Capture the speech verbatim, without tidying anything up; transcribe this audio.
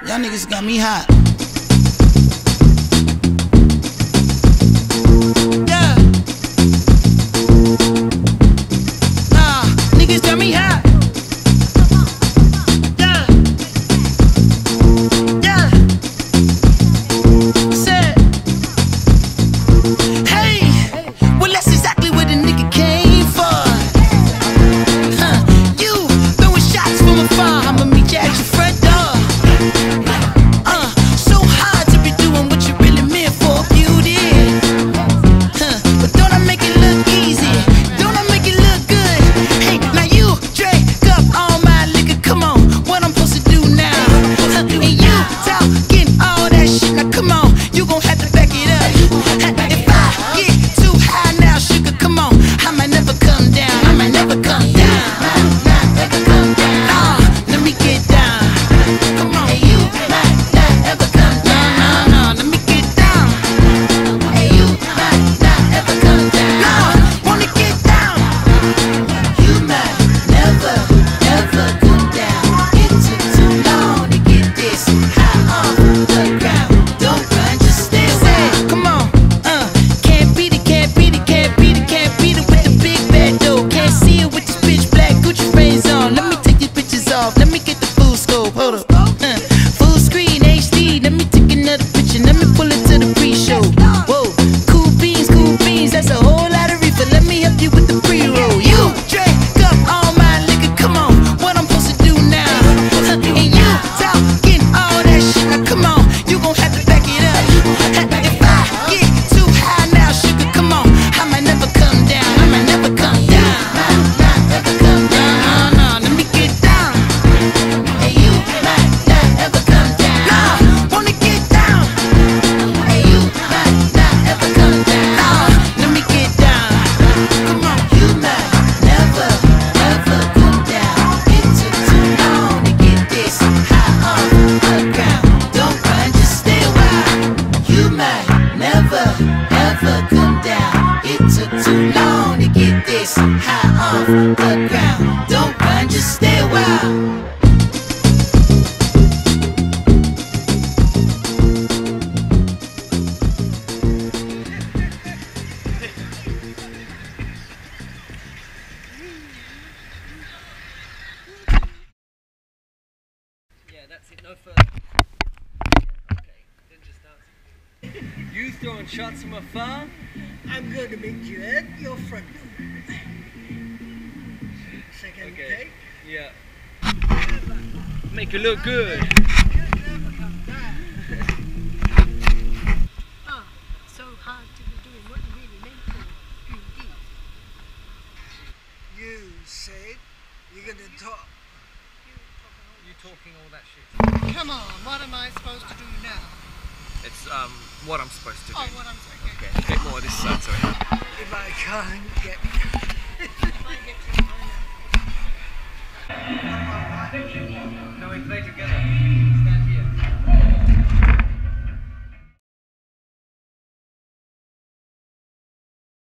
Y'all niggas got me hot. Yeah. Nah, niggas got me hot. Yeah. Yeah. Said, hey, well that's exactly what a nigga came for. Huh, you throwing shots from afar, I'ma meet you at your front door. Let me get the full scope, hold up. Uh, full screen H D, let me take another picture, let me pull it to the pre-show. Whoa, cool beans, cool beans, that's a whole lot of reefer. Let me help you with the pre-roll. You drink up all my liquor, come on, what I'm supposed to do now? Uh, and you talking all that shit, now come on, you gon' have to back it up. Uh, if I get too high now, sugar, come on, I might never come down, I might never come down. Never come down, no, no, let me get down. High off the ground, don't run, just stay a while. Yeah, that's it, no further. Yeah, okay, then just dance. You throwing shots from afar? I'm going to meet you at your front door. Second Okay. take. Yeah. Make it look good. Ah, so hard to be doing what you really meant for, indeed. You said you're going to talk. You talking all that shit. Come on, what am I supposed to do now? It's um what I'm supposed to do. Oh, what I'm supposed to do. Okay, a bit more this side, sorry. If I can't get If I get to